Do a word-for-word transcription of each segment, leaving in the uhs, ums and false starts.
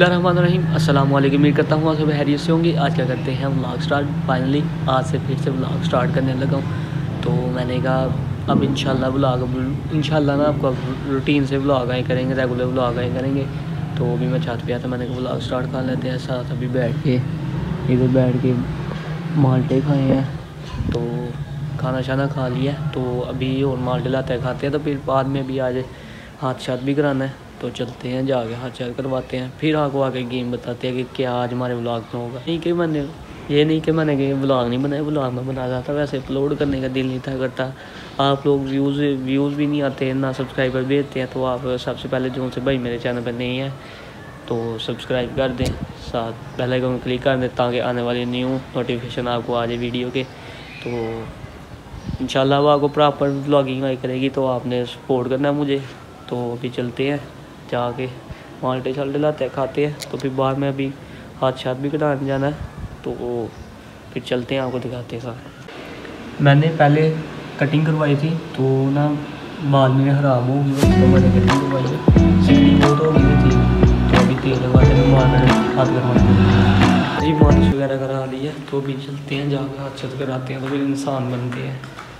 बिस्मिल्लाहिर्रहमानिर्रहीम अस्सलाम वालेकुम। उम्मीद करता हूँ आप सब हैरियत से होंगे। आज क्या करते हैं व्लॉग स्टार्ट। फाइनली आज से फिर से व्लॉग स्टार्ट करने लगा हूँ। तो मैंने कहा अब इंशाल्लाह व्लॉग इंशाल्लाह ना आपको रूटीन से व्लॉग आए करेंगे, रेगुलर व्लॉग आए करेंगे। तो अभी मैं छत पे आया था, मैंने कहा व्लॉग स्टार्ट कर लेते हैं। साथ अभी बैठ के इधर बैठ के माल्टे खाए हैं, तो खाना शाना खा लिया। तो अभी और माल्टे लाते हैं खाते हैं, तो फिर बाद में भी आज हाथ शाथ भी कराना है। तो चलते हैं जाके हाथ शाथ करवाते हैं, फिर आपको आके गेम बताते हैं कि क्या आज हमारे व्लॉग में होगा। नहीं कि मैंने ये नहीं कि मैंने कि व्लॉग नहीं बनाया, व्लॉग में बना रहा था, वैसे अपलोड करने का दिल नहीं था करता। आप लोग व्यूज़ व्यूज़ भी नहीं आते ना सब्सक्राइबर भेजते हैं। तो आप सबसे पहले जो से भाई मेरे चैनल पर नहीं है तो सब्सक्राइब कर दें, साथ बेल आइकन क्लिक कर दें ताकि आने वाली न्यू नोटिफिकेशन आपको आ जाए वीडियो के। तो इंशाल्लाह वो आपको प्रॉपर व्लॉगिंग आई करेगी, तो आपने सपोर्ट करना है मुझे। तो अभी चलते हैं जाके माल्टे शाल्टे लाते हैं खाते हैं, तो फिर बाद में अभी हाथ शाथ भी कटाने जाना है। तो फिर चलते हैं आपको दिखाते हैं साथ। मैंने पहले कटिंग करवाई थी तो ना बाल मेरे ख़राब हो गए, तो मैंने कटिंग करवाई है, सीढ़ी बहुत हो गई थी। तो अभी तेल लगवाते हैं, माल मैंने हाथ करवाते जी मालिश वगैरह करा ली है। तो अभी चलते हैं जाकर हाथ शाथ कराते हैं, तो फिर इंसान बनते हैं।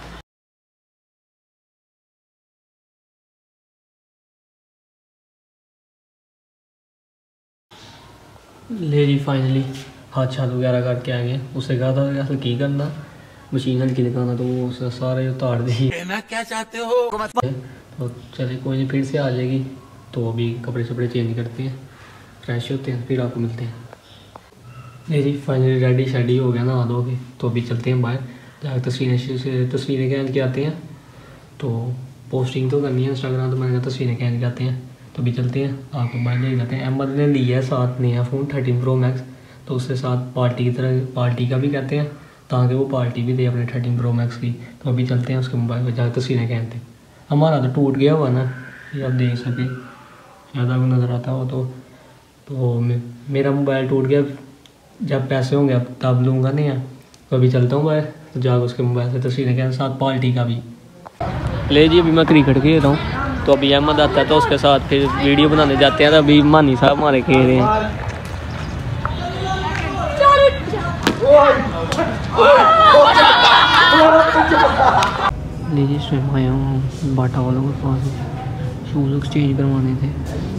ले जी फाइनली हाथ छात वगैरह करके आ गए। उससे कहा था असल की करना, मशीन हल्की लगाना, तो वो उसने सारे उतार दी। कहना क्या चाहते हो? तो चले कोई नहीं, फिर से आ जाएगी। तो अभी कपड़े शपड़े चेंज करते हैं, फ्रेश होते हैं, फिर आपको मिलते हैं। ले जी फाइनली रेडी शेडी हो गया ना धो के। तो अभी चलते हैं बाहर जाकर तस्वीरें तस्वीरें खींच के आते हैं। तो पोस्टिंग तो करनी है इंस्टाग्राम, तो मैंने कहा तस्वीरें खींच के आते हैं। तो भी चलते हैं आपको बाहर ले जाते हैं। अहमद ने लिया है साथ नया फ़ोन थर्टीन प्रो मैक्स, तो उसके साथ पार्टी की तरह पार्टी का भी कहते हैं ताकि वो पार्टी भी दे अपने थर्टीन प्रो मैक्स की। तो अभी चलते हैं उसके मोबाइल पर जाकर तस्वीरें कहते हैं। हमारा तो टूट गया हुआ ना, ये आप देख सके ज़्यादा को नज़र आता हो। तो तो मेरा मोबाइल टूट गया, जब पैसे होंगे अब तब लूँगा नहीं है। तो अभी चलता हूँ बाहर, तो जाकर उसके मोबाइल से तस्वीरें कहते साथ पार्टी का भी। ले जी अभी मैं क्रिकेट खेल रहा हूँ, तो अभी अहमद आता है तो उसके साथ फिर वीडियो बनाने जाते हैं। तो अभी मानी साहब हमारे खेल रहे हैं। लीजिए स्वयं आया हूँ बाटा वालों के पास, शूज़ एक्सचेंज करवाने थे।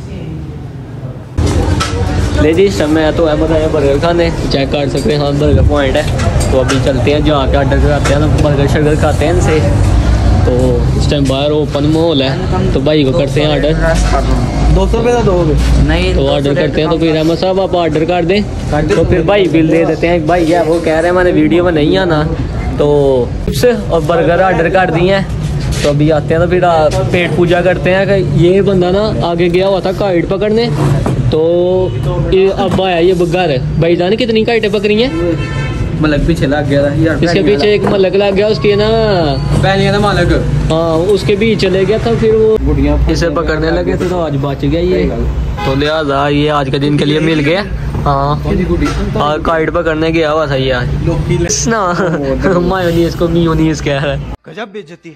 लीजिए इस समय तो अहमद आया बर्गर खाने, चेक कर सकते हैं, हाँ बर्गर पॉइंट है। तो अभी चलते हैं जाके ऑर्डर कराते हैं, तो बर्गर शर्गर खाते हैं इनसे। तो इस टाइम बाहर ओपन माहौल है, तो भाई को करते हैं ऑर्डर। दो सौ रुपये का दोगे? नहीं, तो ऑर्डर करते हैं। तो फिर अहमद साहब आप ऑर्डर कर दें, तो फिर भाई बिल दे देते हैं। भाई है वो कह रहे हैं मैंने वीडियो में नहीं आना, तो चिप्स और बर्गर ऑर्डर कर दिए हैं। तो अभी आते हैं, तो फिर पेट पूजा करते हैं कि ये बंदा ना आगे गया हुआ था काइट पकड़ने, तो ये अब आया ये घर। भाई जान कितनी काइटें पकड़ी हैं? मलक पीछे लग गया था यार, इसके पीछे एक मलक लग गया, उसके ना पहले मलक, हाँ उसके बीच चले गया था। फिर वो इसे पकड़ने लगे थे, तो आज बच गया ये। तो लिहाजा ये आज के दिन के लिए मिल गया। हाँ और काइट पकड़ने गया हुआ था ये आज ना। मायोनीज को मियोनीज कह रहा है, गजब बेइज्जती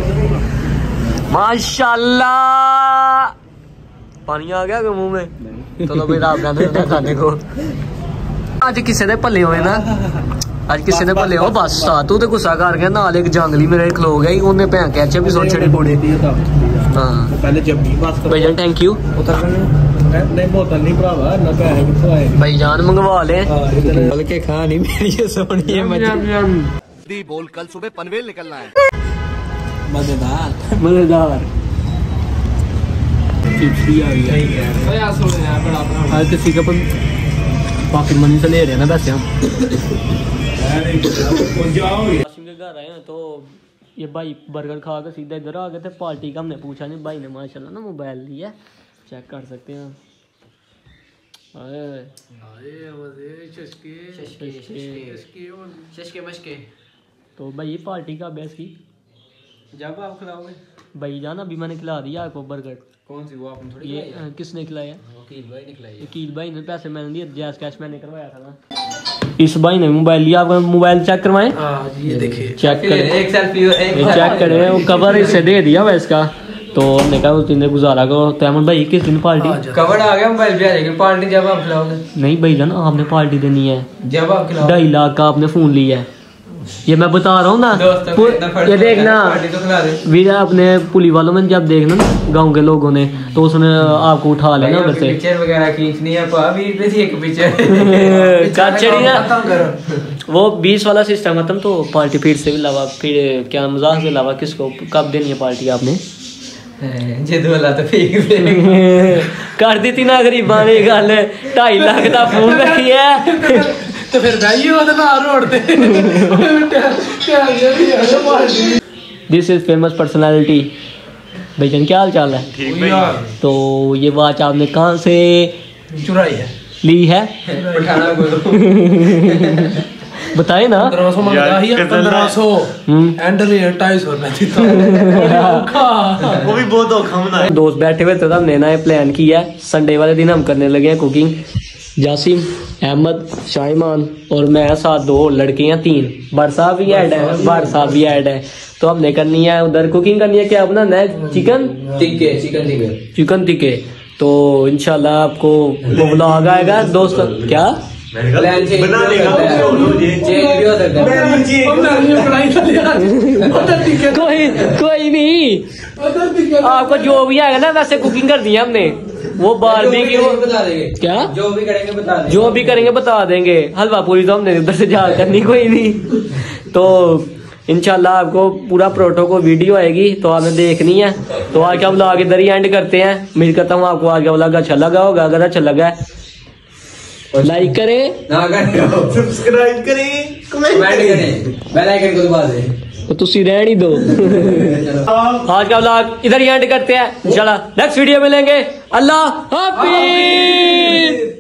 माशाल्लाह। पानी आ गया मुंह में, तो फिर आप खाने को आज किसी ने भले हुए ना, आज किसी ने भले हो बस तू तो गुस्सा कर गया नाल एक जंगली मेरे खलो गया, उन्हें भैं कैचे भी सोच छड़े बूढ़े। हाँ पहले जब भाईजान थैंक यू। नहीं बोतल नहीं भरावा ना पैसे किथों आए, भाईजान मंगवा ले बल्कि खा नहीं मेरी सोनी है मजी बोल, कल सुबह पनवेल निकलना है। मजेदार मजेदार चिप्सी आ गई आज किसी का बाकी मनी से ले रहे हैं ना वैसे हम। के घर आए हैं, तो ये भाई बर्गर खा के सीधा इधर आ गए थे। पार्टी का हमने पूछा नहीं, भाई ने माशाल्लाह ना मोबाइल लिया, चेक कर सकते हैं। तो भाई ये पार्टी का बेस की जब आप खिलाओगे भाई जान। अभी मैंने खिला दिया आपको बर्गर। कौन सी वो आपने थोड़ी ये आ, किसने खिलाया? वकील भाई ने खिलाया। वकील भाई ने पैसे मैंने दिए, जैस कैश मैंने करवाया था ना। इस भाई ने मोबाइल लिया, आपका मोबाइल चेक करवाएं। ये देखिए चेक करें, एक सेल्फी चेक करें, वो कवर इसे दे दिया हुआ इसका। तो हमने कहा उस दिन गुजारा करो। तो अहमद भाई किस दिन पार्टी? कवर आ गया, मोबाइल भी आ जाएगी पार्टी जब आप खिलाओगे। नहीं भाई जान आपने पार्टी देनी है जब आप खिलाओगे। ढाई लाख का आपने फोन लिया है, ये मैं बता रहा हूँ ना। ये देखना वीरा अपने पुली वालों में जब देखना ना गांव के लोगों ने तो उसने आपको उठा लेना उधर से। पिक्चर वगैरह खींचनी है एक पिक्चर वो बीस वाला सिस्टम खत्म तो पार्टी फिर से भी लावा, फिर क्या मजाक से लावा। किसको कब देनी है पार्टी आपने? तो कर दी थी ना गरीबा ने गल, ढाई लाख का फोन रखी है तो फिर दिस इज फेमस पर्सनालिटी। भाईजान क्या हाल चाल है? ठीक भाई। तो ये वॉच आपने कहाँ से चुराई है? ली है बताए ना। पंद्रह सौ मंगा ही है, पंद्रह सौ एंड ढाई सौ वो भी बहुत औखा बना है। दोस्त बैठे हुए थे तो हमने ना प्लान किया है संडे वाले दिन हम करने लगे हैं कुकिंग। जासिम, अहमद, शाइमान और मैं साथ दो लड़कियां तीन, बरसा भी ऐड है, बरसा भी ऐड है। तो हमने करनी है उधर कुकिंग करनी है। क्या बनाना है? चिकन टिक्के, चिकन टिक्के, चिकन टिक्के। तो इंशाल्लाह आपको वो व्लॉग आएगा दोस्त। क्या प्लान चेंज बना लेगा, चेंज भी हो सकता है। कोई कोई नहीं, आपको जो भी आएगा ना वैसे कुकिंग कर दी है हमने। वो बारबी की वो बता देंगे, क्या जो भी करेंगे बता देंगे, जो भी करेंगे बता देंगे। हलवा पूरी तो हमने उधर से जा करनी कोई नहीं। तो इंशाल्लाह आपको पूरा प्रोटो को वीडियो आएगी तो आपने देखनी है। तो आज का व्लॉग इधर ही एंड करते हैं। उम्मीद करता हूँ आपको आज का व्लॉग अच्छा लगा होगा। अगर अच्छा लगा है लाइक करें, सब्सक्राइब करें, कमेंट करें, बेल आइकन को दबा दें। तो तुसी रहन ही दो। आज का व्लॉग इधर ही एंड करते हैं। इंशाल्लाह नेक्स्ट वीडियो मिलेंगे। अल्लाह हाफिज़।